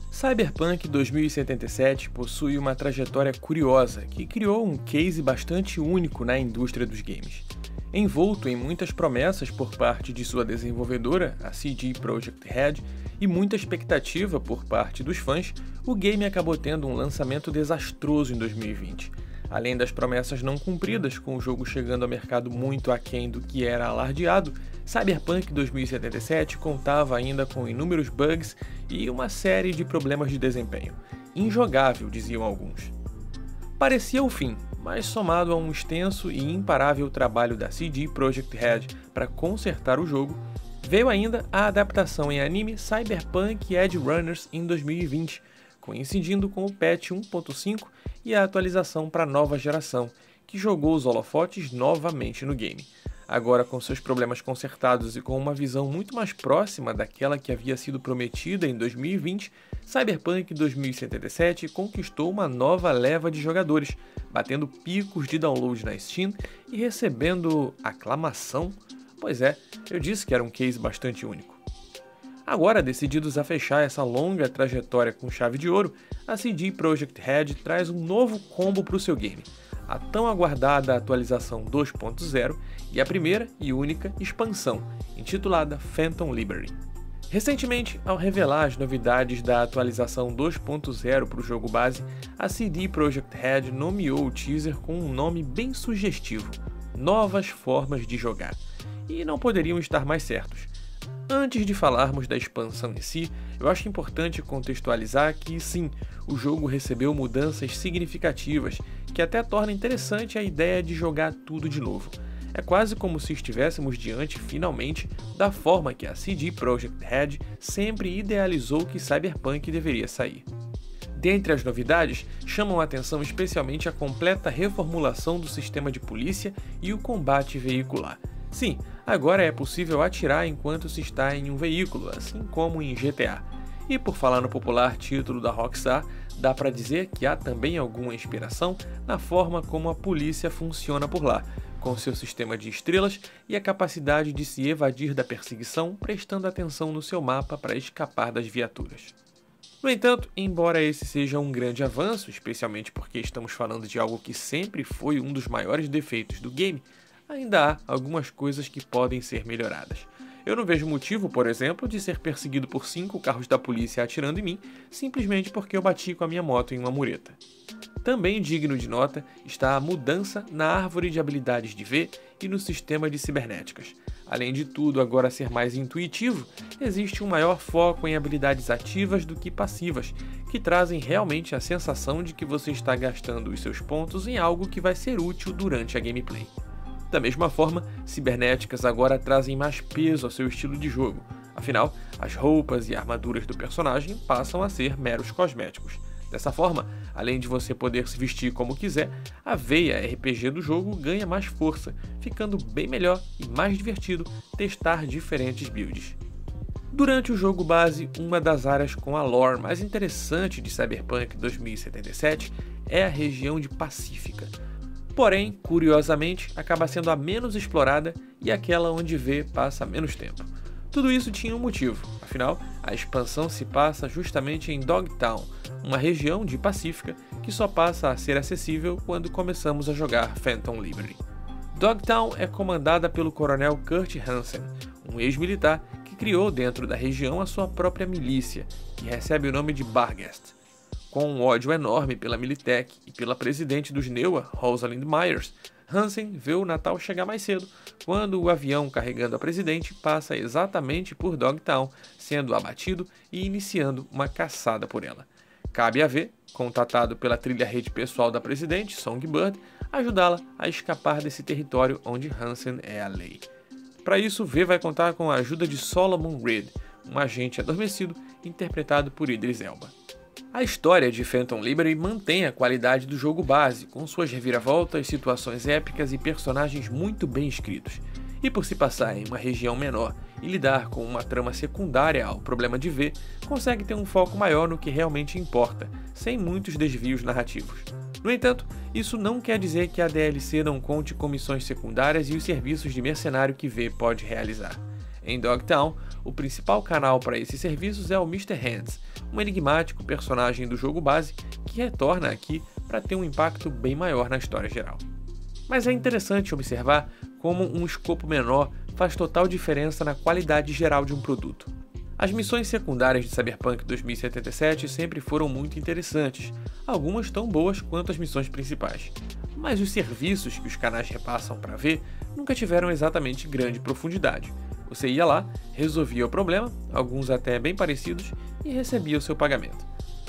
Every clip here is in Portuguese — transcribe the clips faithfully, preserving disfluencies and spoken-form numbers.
Cyberpunk dois mil e setenta e sete possui uma trajetória curiosa que criou um case bastante único na indústria dos games. Envolto em muitas promessas por parte de sua desenvolvedora, a C D Projekt Red, e muita expectativa por parte dos fãs, o game acabou tendo um lançamento desastroso em dois mil e vinte. Além das promessas não cumpridas, com o jogo chegando ao mercado muito aquém do que era alardeado, Cyberpunk dois mil e setenta e sete contava ainda com inúmeros bugs e uma série de problemas de desempenho. Injogável, diziam alguns. Parecia o fim, mas somado a um extenso e imparável trabalho da C D Projekt Red para consertar o jogo, veio ainda a adaptação em anime Cyberpunk Edge Runners em dois mil e vinte, coincidindo com o patch um ponto cinco e a atualização para a nova geração, que jogou os holofotes novamente no game. Agora com seus problemas consertados e com uma visão muito mais próxima daquela que havia sido prometida em dois mil e vinte, Cyberpunk dois mil e setenta e sete conquistou uma nova leva de jogadores, batendo picos de download na Steam e recebendo aclamação. Pois é, eu disse que era um case bastante único. Agora, decididos a fechar essa longa trajetória com chave de ouro, a C D Projekt Red traz um novo combo para o seu game, a tão aguardada atualização dois ponto zero e a primeira e única expansão, intitulada Phantom Liberty. Recentemente, ao revelar as novidades da atualização dois ponto zero para o jogo base, a C D Projekt Red nomeou o teaser com um nome bem sugestivo: Novas Formas de Jogar. E não poderiam estar mais certos. Antes de falarmos da expansão em si, eu acho importante contextualizar que sim, o jogo recebeu mudanças significativas que até torna interessante a ideia de jogar tudo de novo. É quase como se estivéssemos diante, finalmente, da forma que a C D Projekt Red sempre idealizou que Cyberpunk deveria sair. Dentre as novidades, chamam a atenção especialmente a completa reformulação do sistema de polícia e o combate veicular. Sim, agora é possível atirar enquanto se está em um veículo, assim como em G T A. E por falar no popular título da Rockstar, dá para dizer que há também alguma inspiração na forma como a polícia funciona por lá, com seu sistema de estrelas e a capacidade de se evadir da perseguição, prestando atenção no seu mapa para escapar das viaturas. No entanto, embora esse seja um grande avanço, especialmente porque estamos falando de algo que sempre foi um dos maiores defeitos do game, ainda há algumas coisas que podem ser melhoradas. Eu não vejo motivo, por exemplo, de ser perseguido por cinco carros da polícia atirando em mim, simplesmente porque eu bati com a minha moto em uma mureta. Também digno de nota está a mudança na árvore de habilidades de V e no sistema de cibernéticas. Além de tudo agora ser mais intuitivo, existe um maior foco em habilidades ativas do que passivas, que trazem realmente a sensação de que você está gastando os seus pontos em algo que vai ser útil durante a gameplay. Da mesma forma, cibernéticas agora trazem mais peso ao seu estilo de jogo, afinal, as roupas e armaduras do personagem passam a ser meros cosméticos. Dessa forma, além de você poder se vestir como quiser, a veia R P G do jogo ganha mais força, ficando bem melhor e mais divertido testar diferentes builds. Durante o jogo base, uma das áreas com a lore mais interessante de Cyberpunk dois mil e setenta e sete é a região de Pacífica. Porém, curiosamente, acaba sendo a menos explorada e aquela onde V passa menos tempo. Tudo isso tinha um motivo, afinal, a expansão se passa justamente em Dogtown, uma região de Pacífica que só passa a ser acessível quando começamos a jogar Phantom Liberty. Dogtown é comandada pelo coronel Kurt Hansen, um ex-militar que criou dentro da região a sua própria milícia, que recebe o nome de Barghest. Com um ódio enorme pela Militech e pela presidente dos N E W A, Rosalind Myers, Hansen vê o Natal chegar mais cedo, quando o avião carregando a presidente passa exatamente por Dogtown, sendo abatido e iniciando uma caçada por ela. Cabe a V, contatado pela trilha-rede pessoal da presidente, Songbird, ajudá-la a escapar desse território onde Hansen é a lei. Para isso, V vai contar com a ajuda de Solomon Reed, um agente adormecido interpretado por Idris Elba. A história de Phantom Liberty mantém a qualidade do jogo base, com suas reviravoltas, situações épicas e personagens muito bem escritos. E por se passar em uma região menor e lidar com uma trama secundária ao problema de V, consegue ter um foco maior no que realmente importa, sem muitos desvios narrativos. No entanto, isso não quer dizer que a D L C não conte com missões secundárias e os serviços de mercenário que V pode realizar. Em Dogtown, o principal canal para esses serviços é o mister Hands, um enigmático personagem do jogo base que retorna aqui para ter um impacto bem maior na história geral. Mas é interessante observar como um escopo menor faz total diferença na qualidade geral de um produto. As missões secundárias de Cyberpunk dois mil e setenta e sete sempre foram muito interessantes, algumas tão boas quanto as missões principais. Mas os serviços que os canais repassam para ver nunca tiveram exatamente grande profundidade. Você ia lá, resolvia o problema, alguns até bem parecidos, e recebia o seu pagamento.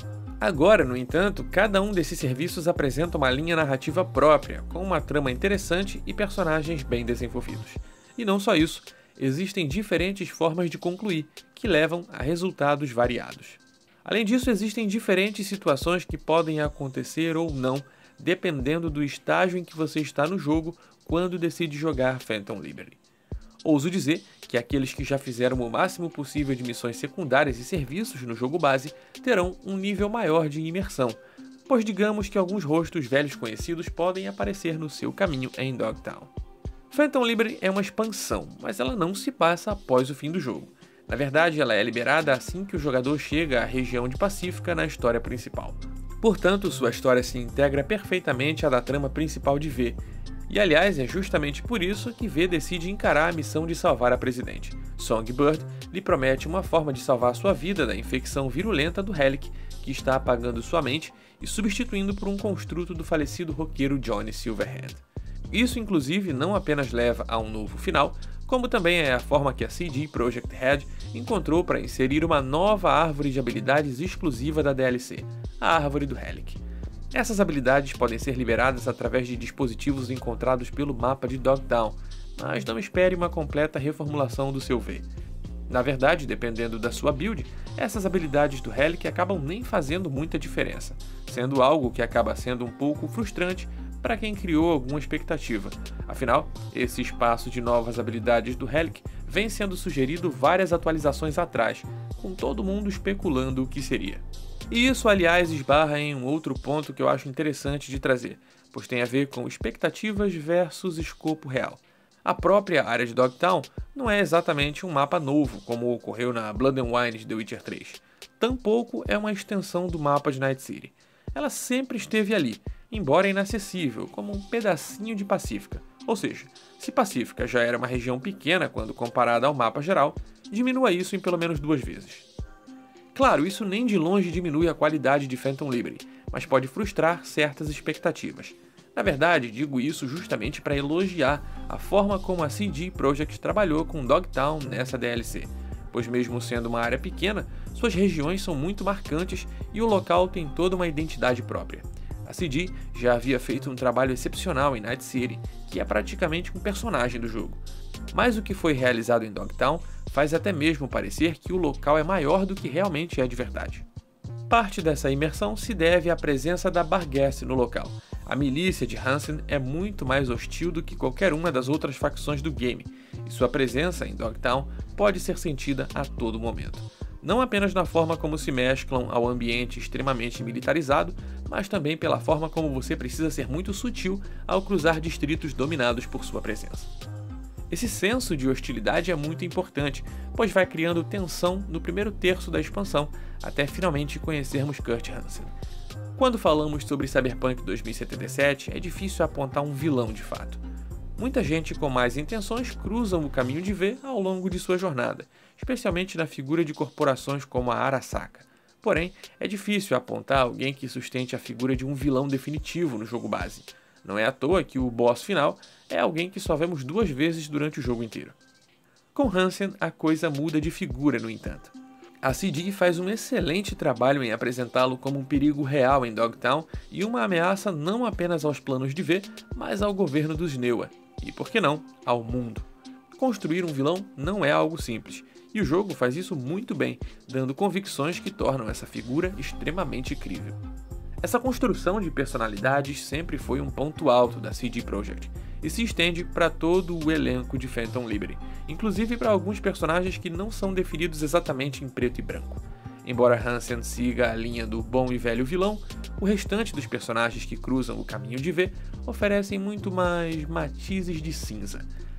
Agora, no entanto, cada um desses serviços apresenta uma linha narrativa própria, com uma trama interessante e personagens bem desenvolvidos. E não só isso, existem diferentes formas de concluir, que levam a resultados variados. Além disso, existem diferentes situações que podem acontecer ou não, dependendo do estágio em que você está no jogo quando decide jogar Phantom Liberty. Ouso dizer que aqueles que já fizeram o máximo possível de missões secundárias e serviços no jogo base terão um nível maior de imersão, pois digamos que alguns rostos velhos conhecidos podem aparecer no seu caminho em Dogtown. Phantom Liberty é uma expansão, mas ela não se passa após o fim do jogo. Na verdade, ela é liberada assim que o jogador chega à região de Pacífica na história principal. Portanto, sua história se integra perfeitamente à da trama principal de V, e aliás é justamente por isso que V decide encarar a missão de salvar a presidente. Songbird lhe promete uma forma de salvar sua vida da infecção virulenta do Relic, que está apagando sua mente e substituindo por um construto do falecido roqueiro Johnny Silverhand. Isso inclusive não apenas leva a um novo final, como também é a forma que a C D Projekt Red encontrou para inserir uma nova árvore de habilidades exclusiva da D L C, a Árvore do Relic. Essas habilidades podem ser liberadas através de dispositivos encontrados pelo mapa de Dogtown, mas não espere uma completa reformulação do seu V. Na verdade, dependendo da sua build, essas habilidades do Relic acabam nem fazendo muita diferença, sendo algo que acaba sendo um pouco frustrante para quem criou alguma expectativa. Afinal, esse espaço de novas habilidades do Relic vem sendo sugerido várias atualizações atrás, com todo mundo especulando o que seria. E isso, aliás, esbarra em um outro ponto que eu acho interessante de trazer, pois tem a ver com expectativas versus escopo real. A própria área de Dogtown não é exatamente um mapa novo, como ocorreu na Blood and Wine de The Witcher três. Tampouco é uma extensão do mapa de Night City. Ela sempre esteve ali, embora inacessível, como um pedacinho de Pacífica. Ou seja, se Pacífica já era uma região pequena quando comparada ao mapa geral, diminua isso em pelo menos duas vezes. Claro, isso nem de longe diminui a qualidade de Phantom Liberty, mas pode frustrar certas expectativas. Na verdade, digo isso justamente para elogiar a forma como a C D Projekt trabalhou com Dogtown nessa D L C, pois mesmo sendo uma área pequena, suas regiões são muito marcantes e o local tem toda uma identidade própria. A C D já havia feito um trabalho excepcional em Night City, que é praticamente um personagem do jogo. Mas o que foi realizado em Dogtown faz até mesmo parecer que o local é maior do que realmente é de verdade. Parte dessa imersão se deve à presença da Barghest no local. A milícia de Hansen é muito mais hostil do que qualquer uma das outras facções do game, e sua presença em Dogtown pode ser sentida a todo momento. Não apenas na forma como se mesclam ao ambiente extremamente militarizado, mas também pela forma como você precisa ser muito sutil ao cruzar distritos dominados por sua presença. Esse senso de hostilidade é muito importante, pois vai criando tensão no primeiro terço da expansão, até finalmente conhecermos Kurt Hansen. Quando falamos sobre Cyberpunk dois mil e setenta e sete, é difícil apontar um vilão de fato. Muita gente com más intenções cruzam o caminho de V ao longo de sua jornada, especialmente na figura de corporações como a Arasaka. Porém, é difícil apontar alguém que sustente a figura de um vilão definitivo no jogo base. Não é à toa que o boss final é alguém que só vemos duas vezes durante o jogo inteiro. Com Hansen, a coisa muda de figura, no entanto. A C D faz um excelente trabalho em apresentá-lo como um perigo real em Dogtown e uma ameaça não apenas aos planos de V, mas ao governo dos Neua, e por que não, ao mundo. Construir um vilão não é algo simples, e o jogo faz isso muito bem, dando convicções que tornam essa figura extremamente crível. Essa construção de personalidades sempre foi um ponto alto da C D Projekt, e se estende para todo o elenco de Phantom Liberty, inclusive para alguns personagens que não são definidos exatamente em preto e branco. Embora Hansen siga a linha do bom e velho vilão, o restante dos personagens que cruzam o caminho de V oferecem muito mais matizes de cinza.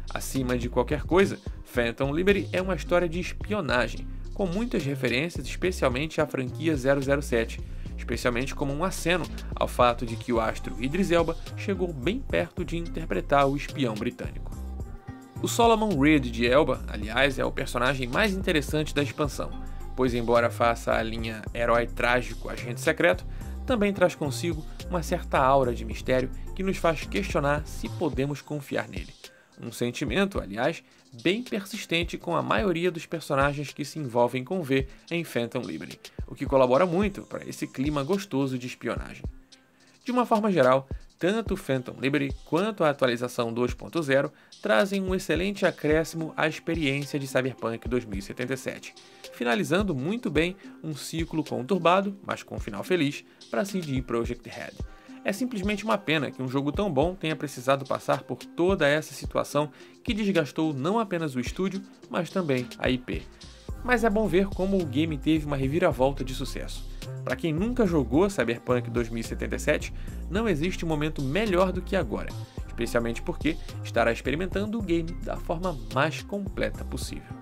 Acima de qualquer coisa, Phantom Liberty é uma história de espionagem, com muitas referências especialmente à franquia zero zero sete, especialmente como um aceno ao fato de que o astro Idris Elba chegou bem perto de interpretar o espião britânico. O Solomon Reed de Elba, aliás, é o personagem mais interessante da expansão, pois embora faça a linha herói trágico agente secreto, também traz consigo uma certa aura de mistério que nos faz questionar se podemos confiar nele. Um sentimento, aliás, bem persistente com a maioria dos personagens que se envolvem com V em Phantom Liberty, o que colabora muito para esse clima gostoso de espionagem. De uma forma geral, tanto Phantom Liberty quanto a atualização dois ponto zero trazem um excelente acréscimo à experiência de Cyberpunk dois mil e setenta e sete, finalizando muito bem um ciclo conturbado, mas com um final feliz, para C D Projekt Red. É simplesmente uma pena que um jogo tão bom tenha precisado passar por toda essa situação que desgastou não apenas o estúdio, mas também a I P. Mas é bom ver como o game teve uma reviravolta de sucesso. Para quem nunca jogou Cyberpunk dois mil e setenta e sete, não existe um momento melhor do que agora, especialmente porque estará experimentando o game da forma mais completa possível.